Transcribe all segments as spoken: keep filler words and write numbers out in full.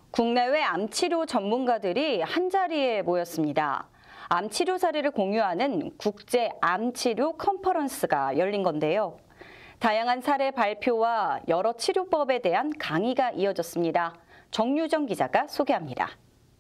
국내외 암치료 전문가들이 한자리에 모였습니다. 암치료 사례를 공유하는 국제 암치료 컨퍼런스가 열린 건데요. 다양한 사례 발표와 여러 치료법에 대한 강의가 이어졌습니다. 정유정 기자가 소개합니다.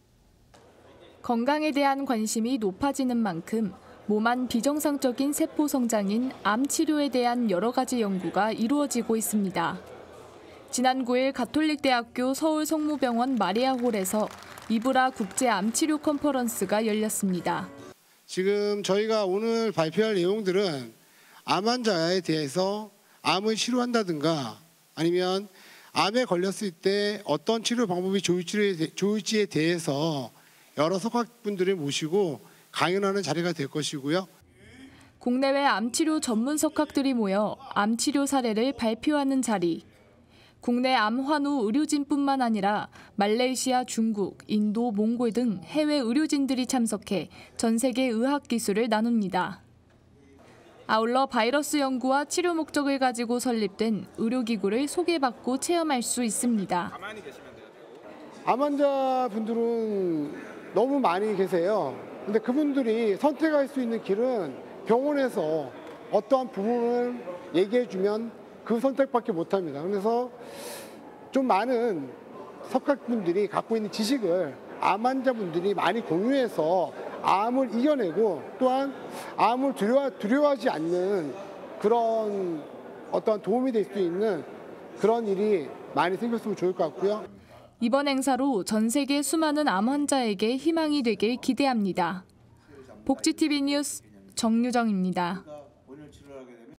건강에 대한 관심이 높아지는 만큼 몸 안 비정상적인 세포 성장인 암 치료에 대한 여러 가지 연구가 이루어지고 있습니다. 지난 구일 가톨릭대학교 서울성모병원 마리아홀에서 이브라 국제 암 치료 컨퍼런스가 열렸습니다. 지금 저희가 오늘 발표할 내용들은 암 환자에 대해서 암을 치료한다든가 아니면 암에 걸렸을 때 어떤 치료 방법이 좋을지에 대해서 여러 석학분들을 모시고 강연하는 자리가 될 것이고요. 국내외 암치료 전문 석학들이 모여 암치료 사례를 발표하는 자리. 국내 암 환우 의료진뿐만 아니라 말레이시아, 중국, 인도, 몽골 등 해외 의료진들이 참석해 전 세계 의학 기술을 나눕니다. 아울러 바이러스 연구와 치료 목적을 가지고 설립된 의료기구를 소개받고 체험할 수 있습니다. 암 환자분들은 너무 많이 계세요. 근데 그분들이 선택할 수 있는 길은 병원에서 어떠한 부분을 얘기해주면 그 선택밖에 못합니다. 그래서 좀 많은 석학분들이 갖고 있는 지식을 암 환자분들이 많이 공유해서 암을 이겨내고 또한 암을 두려워, 두려워하지 않는 그런 어떤 도움이 될 수 있는 그런 일이 많이 생겼으면 좋을 것 같고요. 이번 행사로 전 세계 수많은 암 환자에게 희망이 되길 기대합니다. 복지티비 뉴스 정유정입니다.